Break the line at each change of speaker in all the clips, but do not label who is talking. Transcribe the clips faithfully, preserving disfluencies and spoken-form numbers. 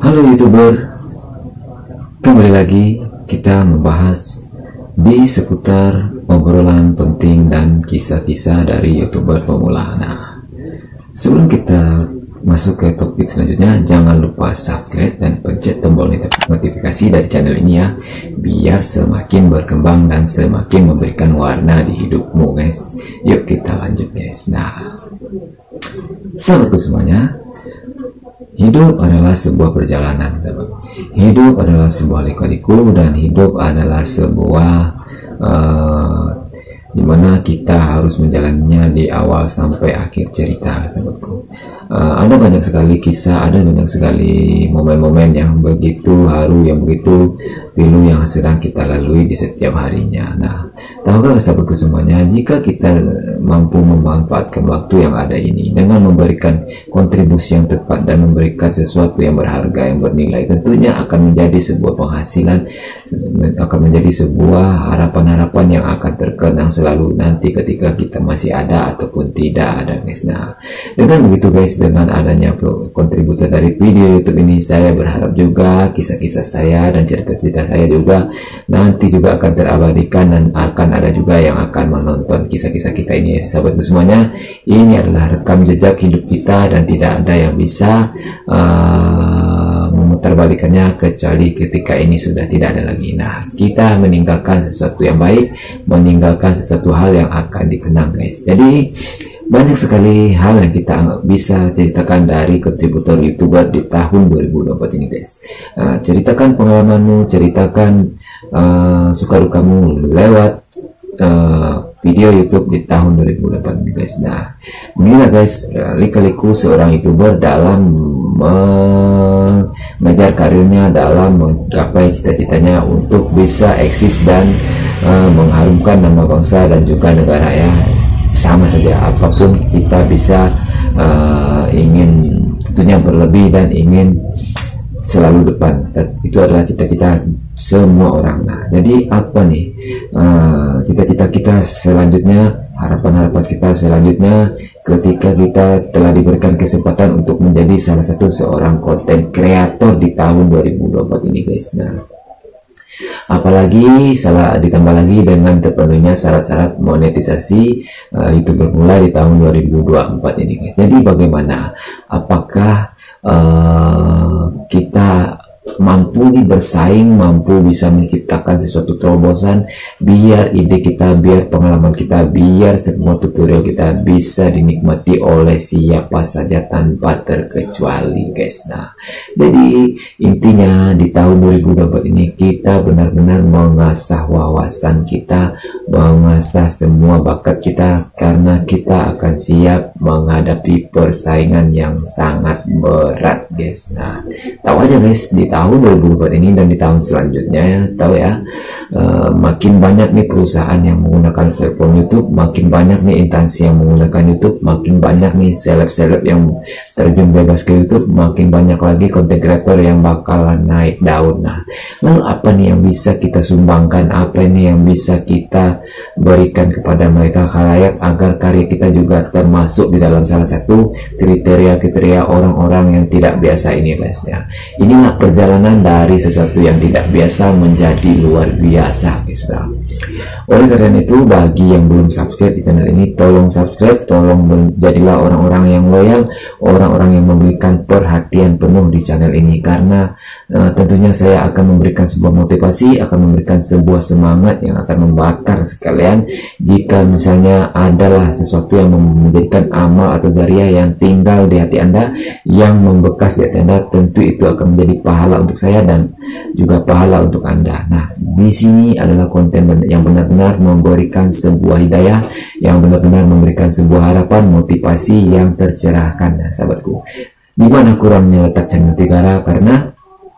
Halo YouTuber, kembali lagi kita membahas di seputar obrolan penting dan kisah-kisah dari YouTuber pemula. Nah, sebelum kita masuk ke topik selanjutnya, jangan lupa subscribe dan pencet tombol notifikasi dari channel ini ya, biar semakin berkembang dan semakin memberikan warna di hidupmu guys. Yuk kita lanjut guys. Nah, sahabatku semuanya, hidup adalah sebuah perjalanan, sahabat. Hidup adalah sebuah liku-liku dan hidup adalah sebuah uh, dimana kita harus menjalaninya di awal sampai akhir cerita, sahabatku. Uh, ada banyak sekali kisah, ada banyak sekali momen-momen yang begitu haru, yang begitu pilu yang sedang kita lalui di setiap harinya. Nah, tahukah sahabatku semuanya, jika kita mampu memanfaatkan waktu yang ada ini dengan memberikan kontribusi yang tepat dan memberikan sesuatu yang berharga, yang bernilai, tentunya akan menjadi sebuah penghasilan, akan menjadi sebuah harapan-harapan yang akan terkenang selalu nanti ketika kita masih ada ataupun tidak ada guys. Nah, dengan begitu guys, dengan adanya kontributor dari video YouTube ini, saya berharap juga kisah-kisah saya dan cerita-cerita saya juga nanti juga akan terabadikan dan akan ada juga yang akan menonton kisah-kisah kita ini ya sahabatku semuanya. Ini adalah rekam jejak hidup kita dan tidak ada yang bisa uh, memutarbalikannya kecuali ketika ini sudah tidak ada lagi. Nah, kita meninggalkan sesuatu yang baik, meninggalkan sesuatu hal yang akan dikenang guys. Jadi banyak sekali hal yang kita bisa ceritakan dari kontributor YouTuber di tahun dua ribu dua puluh empat ini guys. Uh, ceritakan pengalamanmu, ceritakan uh, suka dukamu lewat uh, video YouTube di tahun dua ribu dua puluh empat ini guys. Nah, beginilah guys, lika-liku seorang YouTuber dalam mengejar karirnya, dalam menggapai cita-citanya untuk bisa eksis dan uh, mengharumkan nama bangsa dan juga negara ya. Sama saja, apapun kita bisa uh, ingin tentunya berlebih dan ingin selalu depan. Itu adalah cita-cita semua orang. Nah, jadi apa nih uh, cita-cita kita selanjutnya, harapan-harapan kita selanjutnya ketika kita telah diberikan kesempatan untuk menjadi salah satu seorang konten kreator di tahun dua ribu dua puluh empat ini guys. Nah, apalagi salah ditambah lagi dengan terpenuhnya syarat-syarat monetisasi uh, YouTuber pemula di tahun dua ribu dua puluh empat ini. Jadi bagaimana? Apakah uh, kita mampu nih bersaing, mampu bisa menciptakan sesuatu terobosan biar ide kita, biar pengalaman kita, biar semua tutorial kita bisa dinikmati oleh siapa saja tanpa terkecuali guys. Nah, jadi intinya di tahun dua ribu dua puluh empat ini kita benar-benar mengasah wawasan kita, mengasah semua bakat kita, karena kita akan siap menghadapi persaingan yang sangat berat guys. Nah, tahu aja guys, di tahun dua ribu dua puluh empat ini dan di tahun selanjutnya ya, tahu ya, uh, makin banyak nih perusahaan yang menggunakan platform YouTube, makin banyak nih instansi yang menggunakan YouTube, makin banyak nih seleb-seleb yang terjun bebas ke YouTube, makin banyak lagi konten kreator yang bakalan naik daun. Nah, lalu apa nih yang bisa kita sumbangkan, apa ini yang bisa kita berikan kepada mereka khalayak agar karya kita juga termasuk di dalam salah satu kriteria-kriteria orang-orang yang tidak biasa ini guys ya. Inilah perjalanan dari sesuatu yang tidak biasa menjadi luar biasa guys. Oleh karena itu, bagi yang belum subscribe di channel ini, tolong subscribe, tolong menjadilah orang-orang yang loyal, orang-orang yang memberikan perhatian penuh di channel ini, karena uh, tentunya saya akan memberikan sebuah motivasi, akan memberikan sebuah semangat yang akan membakar sekalian jika misalnya adalah sesuatu yang menjadikan amal atau zariah yang tinggal di hati Anda, yang membekas di hati Anda, tentu itu akan menjadi pahala untuk saya dan juga pahala untuk Anda. Nah, di sini adalah konten yang benar-benar memberikan sebuah hidayah, yang benar-benar memberikan sebuah harapan, motivasi yang tercerahkan. Nah, sahabatku, di mana kurangnya letak channel Tigara? Karena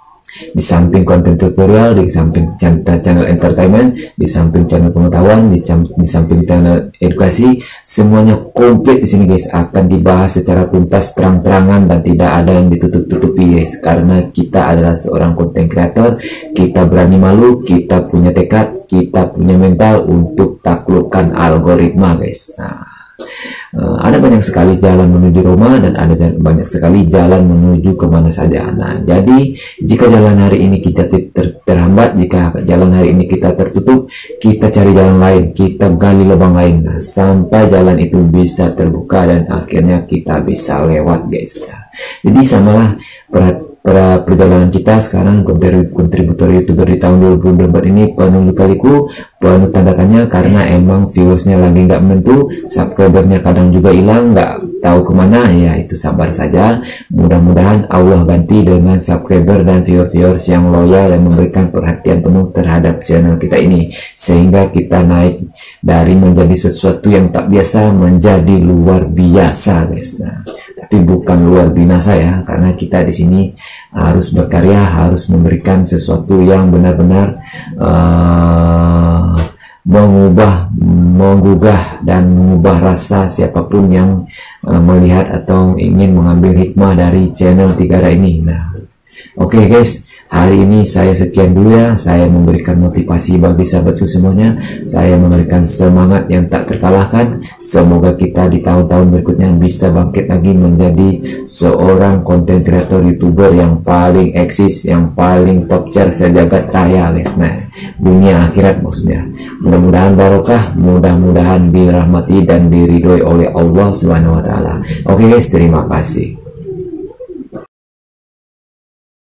di samping konten tutorial, di samping channel entertainment, di samping channel pengetahuan, di, di samping channel edukasi, semuanya komplit di sini guys, akan dibahas secara tuntas, terang-terangan, dan tidak ada yang ditutup-tutupi guys, karena kita adalah seorang konten kreator, kita berani malu, kita punya tekad, kita punya mental untuk taklukkan algoritma guys. Nah, uh, ada banyak sekali jalan menuju Roma dan ada banyak sekali jalan menuju kemana saja. Nah, jadi jika jalan hari ini kita ter ter terhambat, jika jalan hari ini kita tertutup, kita cari jalan lain, kita gali lubang lain, nah, sampai jalan itu bisa terbuka dan akhirnya kita bisa lewat, guys. Nah, jadi samalah per pada perjalanan kita sekarang, kontributor YouTuber di tahun dua ribu dua puluh empat ini penuh lika-liku, penuh tanda tanya, karena emang viewersnya lagi nggak menentu, subscribernya kadang juga hilang, nggak tahu kemana. Ya itu sabar saja, mudah-mudahan Allah ganti dengan subscriber dan viewer-viewers yang loyal, yang memberikan perhatian penuh terhadap channel kita ini, sehingga kita naik dari menjadi sesuatu yang tak biasa menjadi luar biasa, guys. Nah, tapi bukan luar binasa ya, karena kita di sini harus berkarya, harus memberikan sesuatu yang benar-benar uh, mengubah, menggugah dan mengubah rasa siapapun yang uh, melihat atau ingin mengambil hikmah dari channel Tigara ini. Nah, oke okay guys, hari ini saya sekian dulu ya. Saya memberikan motivasi bagi sahabatku semuanya, saya memberikan semangat yang tak terkalahkan. Semoga kita di tahun-tahun berikutnya bisa bangkit lagi menjadi seorang konten kreator YouTuber yang paling eksis, yang paling top tier sejagat raya, guys. Nah, dunia akhirat maksudnya. Mudah-mudahan barokah, mudah-mudahan dirahmati dan diridhoi oleh Allah Subhanahu wa taala. Oke guys, terima kasih.